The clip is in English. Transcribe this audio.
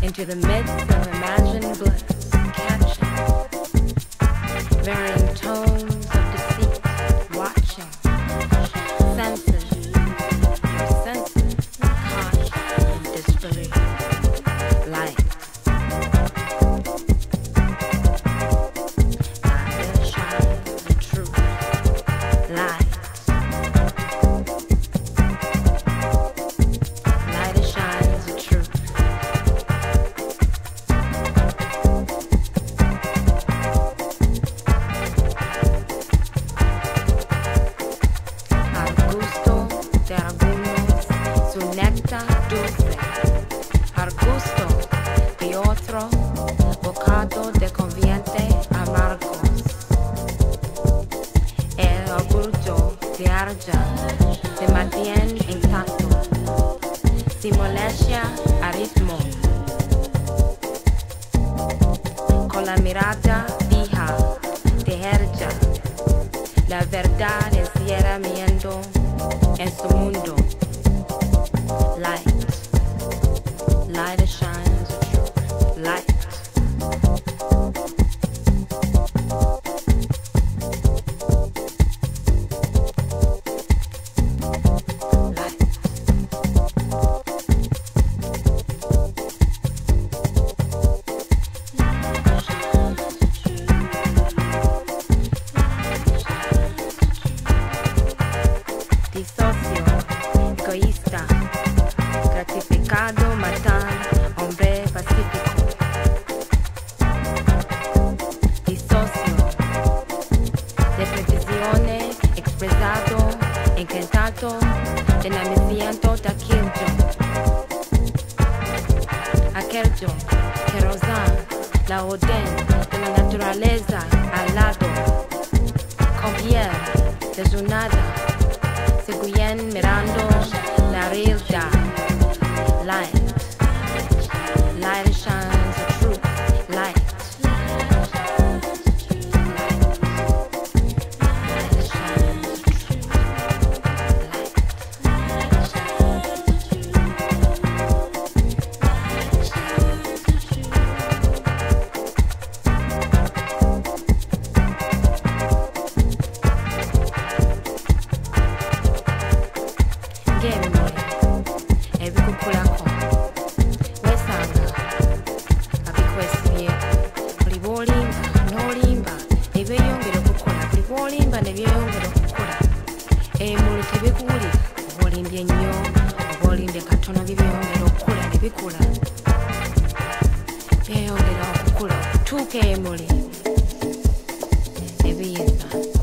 into the midst of imagined bliss, catching varying tones of deceit, watching senses, your senses caught in disbelief. Light. Light shines the truth. Light. Light shines the truth. Al gusto de algunos su néctar dulce. Al gusto de otro bocado de conviente amargos. El orgullo de arja se mantiene intacto, sin molestia a ritmo, con la mirada fija de herja. La verdad encierra miendo en su mundo. Light. Light that shines the truth. Light. Light. Disocio, egoísta, gratificado, matan, hombre pacífico. Disocio, de previsiones, expresado, encantado, de nacimiento de aquello que rozan la orden de la naturaleza al lado, con piel desunada, seguían mirando la realidad. Light. Light shines the truth. Light. Light shines the truth. Light. Gemori, ebikukulako, wesanga, abikwesibye, buli bw'olimba n'olimba, ebyeyongera okukola, buli bw'olimba ne byeyongera okukola. Emuli tebikuwulira, oba olimbye nnyo, oba olimbye katono byeyongera okukula ne bikula. Byeyongera okukula, okutuuka emuli, ne biyiza.